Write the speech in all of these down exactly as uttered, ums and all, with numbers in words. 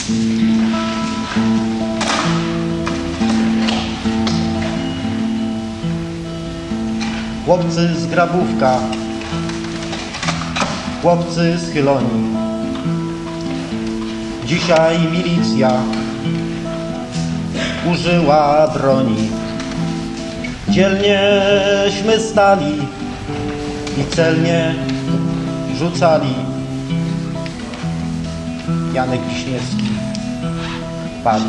Chłopcy z Grabówka, chłopcy z Chyloni. Dzisiaj milicja użyła broni. Dzielnieśmy stali i celnie rzucali. Janek Wiśniewski padł.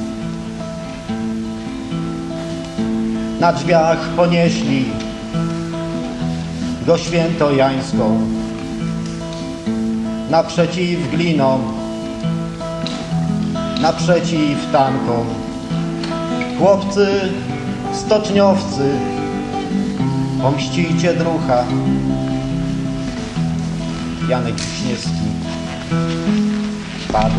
Na drzwiach ponieśli go świętojańską, naprzeciw glinom, naprzeciw tankom. Chłopcy stoczniowcy, pomścicie drucha. Janek Wiśniewski padł.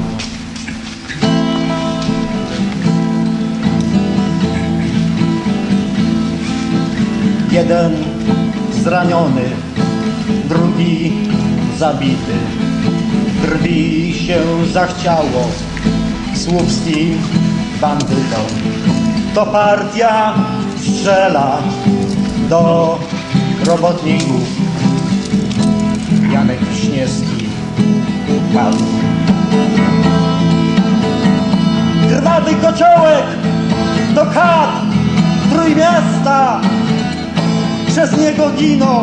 Jeden zraniony, drugi zabity. Krwi się zachciało słupskim bandytom. To partia strzela do robotników. Janek Wiśniewski padł. Krwawy kociołek do chat Trójmiasta. Przez niego giną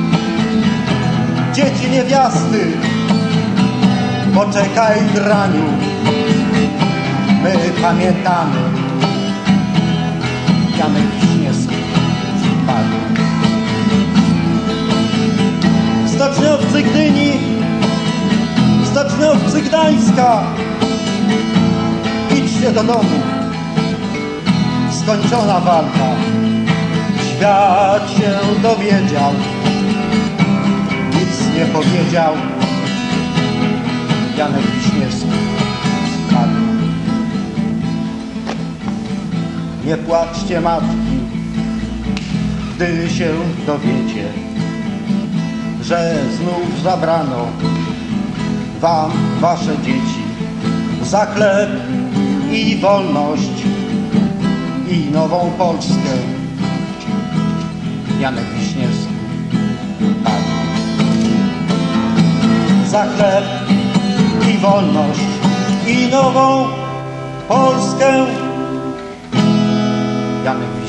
dzieci niewiasty. Poczekaj, draniu, my pamiętamy. Janek Wiśniewski padł. Stoczniowcy Gdyni, stoczniowcy Gdańska, idźcie do domu. Skończona walka. Świat się dowiedział, nic nie powiedział. Janek Wiśniewski padł. Nie płaczcie matki, gdy się dowiecie, że znów zabrano wam wasze dzieci. Za chleb i wolność i nową Polskę. Janek Wiśniewski padł. Za chleb i wolność i nową Polskę. Janek